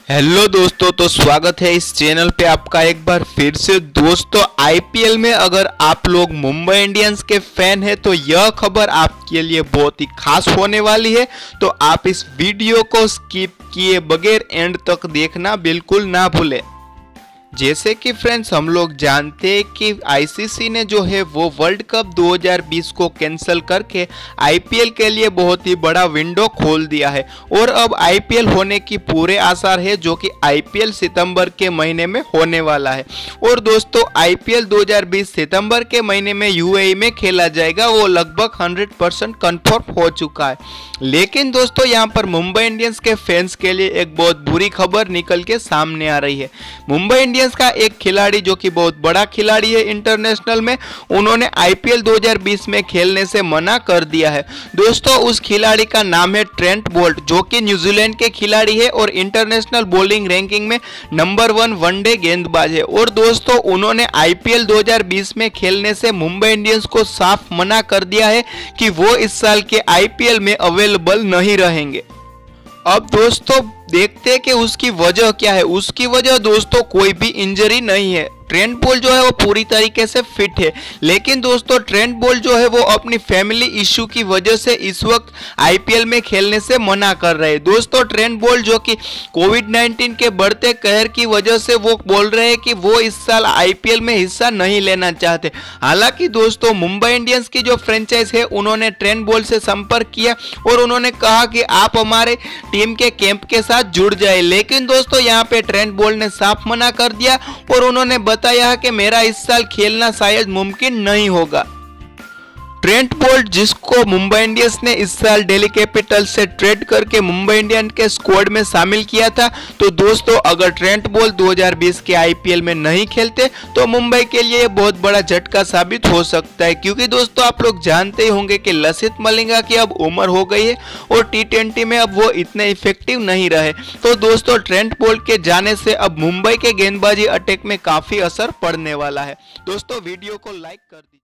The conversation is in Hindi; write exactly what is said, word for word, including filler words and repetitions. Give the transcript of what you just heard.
हेलो दोस्तों, तो स्वागत है इस चैनल पे आपका एक बार फिर से। दोस्तों, आईपीएल में अगर आप लोग मुंबई इंडियंस के फैन हैं तो यह खबर आपके लिए बहुत ही खास होने वाली है। तो आप इस वीडियो को स्किप किए बगैर एंड तक देखना बिल्कुल ना भूलें। जैसे कि फ्रेंड्स, हम लोग जानते हैं कि आईसीसी ने जो है वो वर्ल्ड कप दो हज़ार बीस को कैंसिल करके आईपीएल के लिए बहुत ही बड़ा विंडो खोल दिया है और अब आईपीएल होने की पूरे आसार है, जो कि आईपीएल सितंबर के महीने में होने वाला है। और दोस्तों, आईपीएल दो हज़ार बीस सितंबर के महीने में यूएई में खेला जाएगा, वो लगभग सौ परसेंट कन्फर्म हो चुका है। लेकिन दोस्तों, यहाँ पर मुंबई इंडियंस के फैंस के लिए एक बहुत बुरी खबर निकल के सामने आ रही है। मुंबई इंडियंस का एक खिलाड़ी, जो कि बहुत बड़ा खिलाड़ी है इंटरनेशनल में, उन्होंने आईपीएल दो हज़ार बीस में खेलने से मना कर दिया है। दोस्तों, उस खिलाड़ी का नाम है ट्रेंट बोल्ट, जो कि न्यूजीलैंड के खिलाड़ी है और इंटरनेशनल बॉलिंग रैंकिंग में नंबर वन वनडे गेंदबाज है। और दोस्तों, उन्होंने आईपीएल दो हज़ार बीस में खेलने से मुंबई इंडियंस को साफ मना कर दिया है कि वो इस साल के आईपीएल में अवेलेबल नहीं रहेंगे। अब दोस्तों, देखते हैं कि उसकी वजह क्या है। उसकी वजह दोस्तों कोई भी इंजरी नहीं है। ट्रेंट बोल्ट जो है वो पूरी तरीके से फिट है, लेकिन दोस्तों ट्रेंट बोल्ट जो है वो अपनी फैमिली इशू की वजह से इस वक्त आईपीएल में खेलने से मना कर रहे हैं। दोस्तों, ट्रेंट बोल्ट जो कि कोविड नाइन्टीन के बढ़ते कहर की वजह से वो बोल रहे हैं कि वो इस साल आईपीएल में हिस्सा नहीं लेना चाहते। हालांकि दोस्तों, मुंबई इंडियंस की जो फ्रेंचाइज है उन्होंने ट्रेंट बोल्ट से संपर्क किया और उन्होंने कहा कि आप हमारे टीम के कैंप के साथ जुड़ जाए। लेकिन दोस्तों, यहाँ पे ट्रेंट बोल्ट ने साफ मना कर दिया और उन्होंने बताया कि मेरा इस साल खेलना शायद मुमकिन नहीं होगा। ट्रेंट बोल्ट, जिसको मुंबई इंडियंस ने इस साल दिल्ली कैपिटल से ट्रेड करके मुंबई इंडियंस के स्क्वाड में शामिल किया था, तो दोस्तों अगर ट्रेंट बोल्ट दो हज़ार बीस के आईपीएल में नहीं खेलते तो मुंबई के लिए बहुत बड़ा झटका साबित हो सकता है। क्योंकि दोस्तों, आप लोग जानते ही होंगे कि लसित मलिंगा की अब उम्र हो गई है और टी ट्वेंटी में अब वो इतने इफेक्टिव नहीं रहे। तो दोस्तों, ट्रेंट बोल्ट के जाने से अब मुंबई के गेंदबाजी अटैक में काफी असर पड़ने वाला है। दोस्तों, वीडियो को लाइक कर दीजिए।